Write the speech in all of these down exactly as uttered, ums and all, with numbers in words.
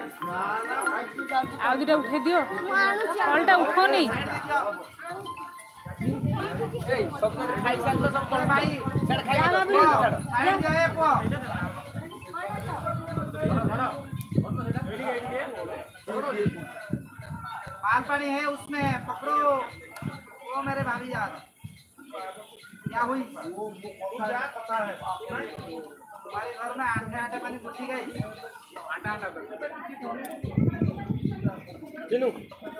ଆଉ ଦିଟା ଉଠେଇ ଦିଅ କଲଟା ଉଠନି पान पानी है उसमें पकड़ो वो मेरे भाभी यार क्या हुई क्या पता है तुम्हारे घर में आटे आटे पानी पूछी गई आटा आटा जिनु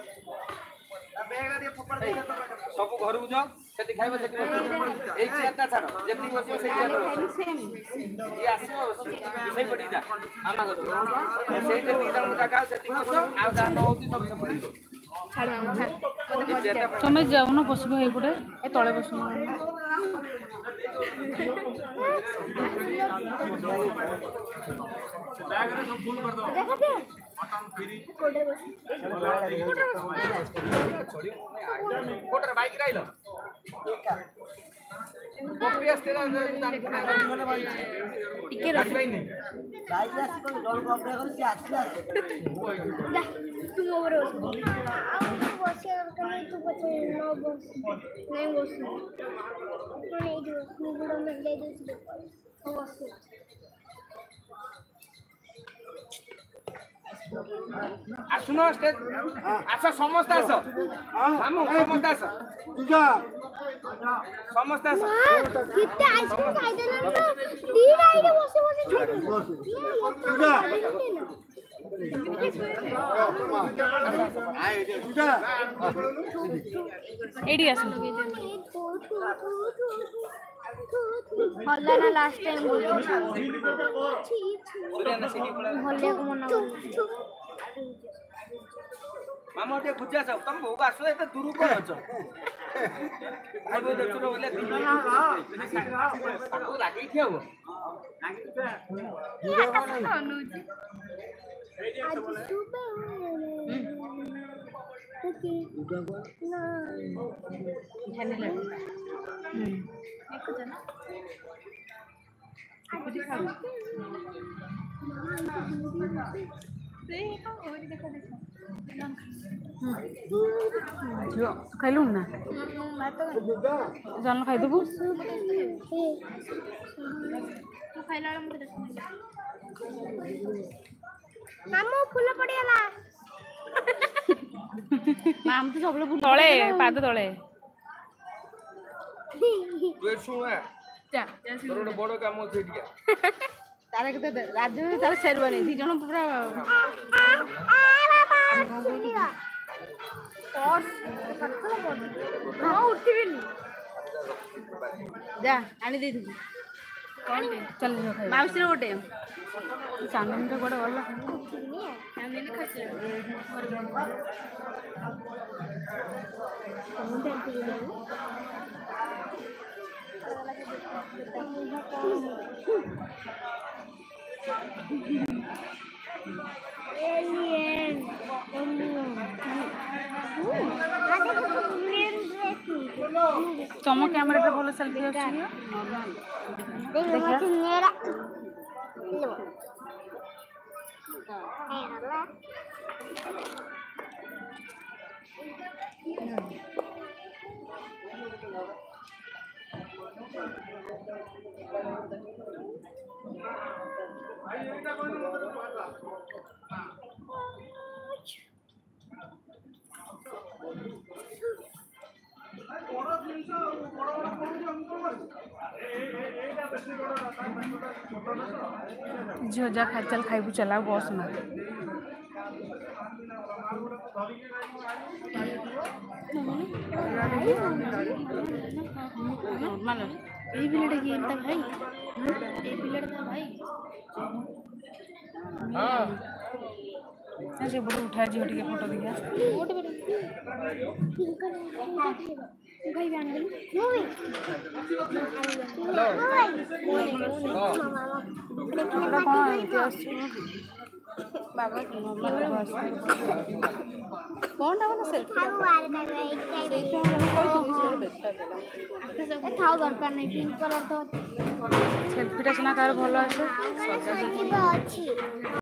सब घर को जाओ सेठी खाइबो सेठी एक चेता छाड़ जति बसियो सेठी ये आसो सही पड़ी जा आमा को सेठी तीन जन का सेठी बसो आ जा न होती सब सब पड़ी तुम्हें जाऊ ना बसबो हे गुडे ए तळे बसु बैग रे सब फुल कर दो मटन फ्री कोडे बस कोटर बाइक राइलो कॉपीएस तेरा टिके रख नहीं बाइक आसी को डॉल कॉपी कर से आसी जा तू ओवर तू बसे कर तू बचे नो बस नहीं बस नहीं जो मुगुड़ा में ले दे बस आसुनो स्टेज आसा समस्त आस मामू समस्त आस तुजा समस्त आस किते आइसक्रीम खाइ देना तो तीन आइले बसे बसे तुजा तुजा एडी आसु हल्ला ना लास्ट टाइम बोल हल्ले को मना मामा ते गुज्जा सब तुम भोग आसो एते दूर को अछ भाई बो देखो बोले हां हां को लागी थियो लागी तो हीरो नहीं आज सुबह ओके ना ध्यान ले हम्म देखो जना कुछ खाओ से का होरी देखो देखो जो खाइलु ना जान खाइ देबु तू खाइला मते देखो मामू फूल पड़ियाला माम तो सबले तळे पाद तळे वे सुने जा तोर बड़ काम छै दिया तारे के राज्य में तारे शेरवानी दी जण पूरा और हां उठिबिनी जा आनी दे दू चल माउसी गोटे सांगन रे गोटे गला हमने ने खसे एलियन तुम कैमरा पे बोलो सेल्फी आछी देखो मेरा लो हेला जो जा खा चल खाइबू चला बस ना नॉर्मल ए बिलेट गेम था भाई ए बिलेट था भाई हां ऐसे बड़ो उठा जी हट के फोटो दिखा फोटो बेटा भाई जान गई नो भाई बाबा कौन डावना सेल्फी थाउ दरकार नहीं पिंक कलर तो सेल्फीटा सिना कार भलो आसे ଅଛି